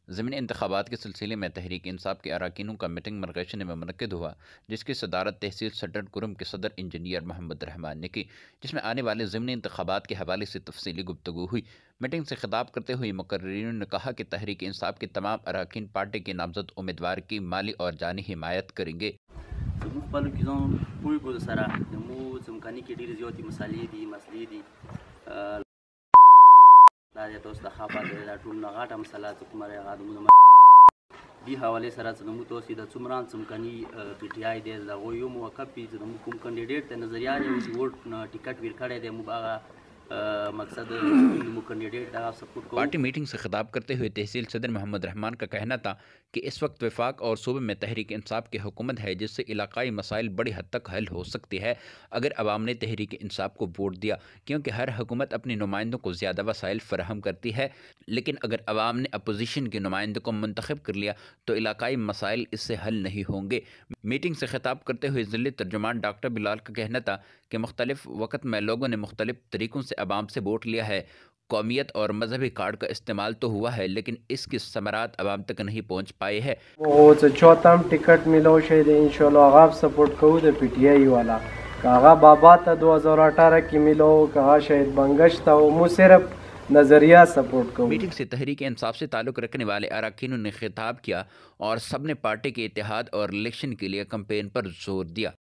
ضمنی انتخابات کے سلسلے میں تحریک انصاف کے اراکینوں کا میٹنگ مرغیشن میں منعقد ہوا، جس کی صدارت تحصیل سٹن کرم کے صدر انجینئر محمد رحمان نے کی، جس میں آنے والے ضمنی انتخابات کے حوالے سے تفصیلی گفتگو ہوئی۔ میٹنگ سے خطاب کرتے ہوئے مقررین نے کہا کہ تحریک انصاف کے تمام اراکین پارٹی کے نامزد امیدوار کی مالی اور جانی حمایت کریں گے۔ دی حوالے سره زموږ ته اوس د څومره څمکني پی ټی آی دی دغه یو موقف پی زموږ کوم کینډیډیټ ته نظریه دی چې ووټ ټیکټ ور کړی دی موږ هغه مقصد مو کینډیډیټ دا سپورٹ کو۔ پارٹی میٹنگ سے خطاب کرتے ہوئے تحصیل صدر محمد رحمان کا کہنا تھا کہ اس وقت وفاق اور صوبے میں تحریک انصاف کی حکومت ہے، جس سے علاقائی مسائل بڑی حد تک حل ہو سکتی ہے اگر عوام نے تحریک انصاف کو ووٹ دیا، کیونکہ ہر حکومت اپنے نمائندوں کو زیادہ وسائل فراہم کرتی ہے، لیکن اگر عوام نے اپوزیشن کے نمائندوں کو منتخب کر لیا تو علاقائی مسائل اس سے حل نہیں ہوں گے۔ میٹنگ سے خطاب کرتے ہوئے ضلعی ترجمان ڈاکٹر بلال کا کہنا تھا کہ مختلف وقت میں لوگوں نے مختلف طریقوں سے عوام سے ووٹ لیا ہے، قومیت اور مذہبی کارڈ کا استعمال تو ہوا ہے، لیکن اس کی ثمرات عوام تک نہیں پہنچ پائے ہیں۔ وہ چوتھم ٹکٹ ملو شاید انشاءاللہ آغا سپورٹ کرو دے پی ٹی آئی والا کاغا بابا تا 2018 کی ملو کاغا شاید بنگش تا وہ صرف نظریہ سپورٹ کرو۔ میٹنگ سے تحریک انصاف سے تعلق رکھنے والے اراکینوں نے خطاب کیا اور سب نے پارٹی کے اتحاد اور الیکشن کے لیے کمپین پر زور دیا۔